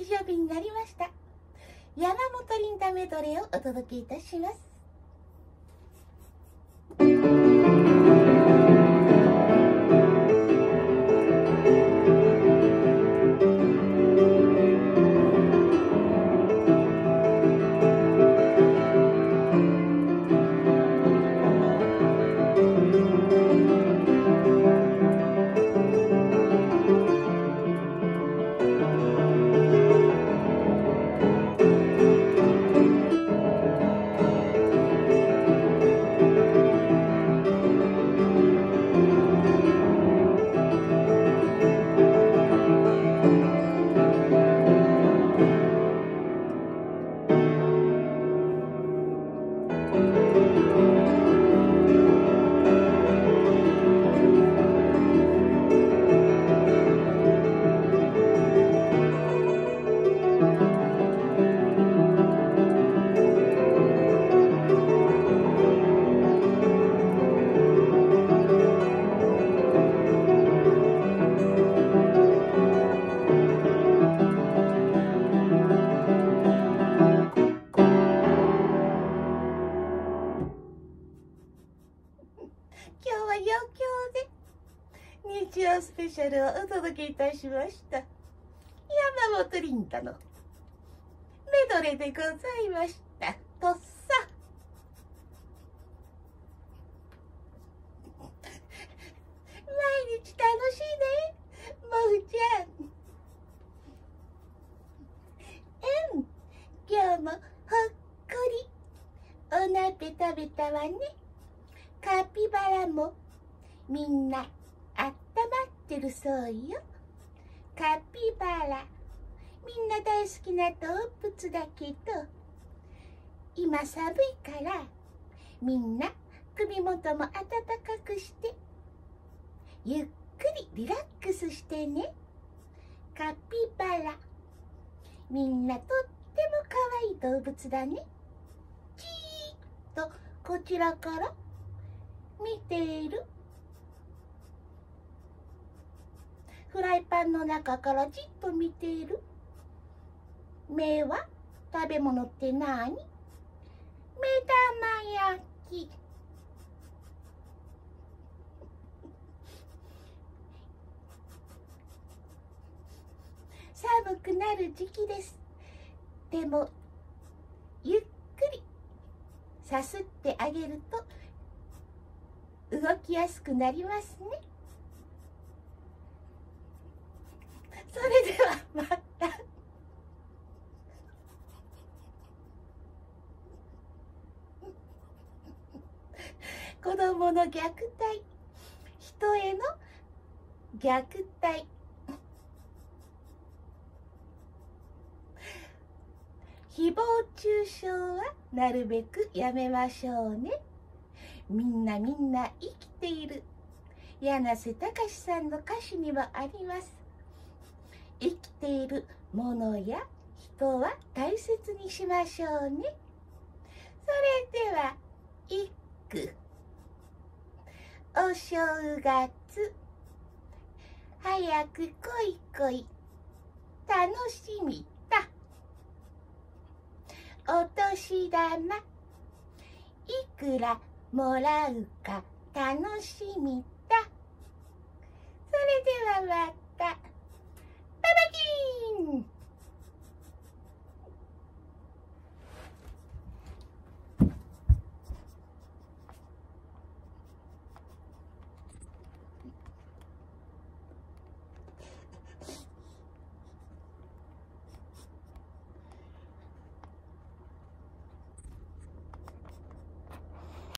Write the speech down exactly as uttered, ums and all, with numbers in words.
日曜日になりました。山本リンダメドレーをお届けいたします。今日は余興で日曜スペシャルをお届けいたしました。山本リンダのメドレーでございました。とっさ。毎日楽しいね、もふちゃん。うん、今日もほっこりお鍋食べたわね。カピバラもみんなあったまってるそうよ。カピバラ、みんな大好きな動物だけど、今寒いからみんな首元も暖かくしてゆっくりリラックスしてね。カピバラ、みんなとっても可愛い動物だね。じーっとこちらから見ている。フライパンの中からじっと見ている。目は食べ物ってなに？目玉焼き。寒くなる時期です。でもゆっくりさすってあげると動きやすくなりますね。それではまた。子供の虐待、人への虐待、誹謗中傷はなるべくやめましょうね。みんなみんな生きている。柳瀬隆さんの歌詞にもあります。生きているものや人は大切にしましょうね。それでは一句。お正月早く来い来い楽しみだ。お年玉いくらもらうか楽しみだ。それではまた。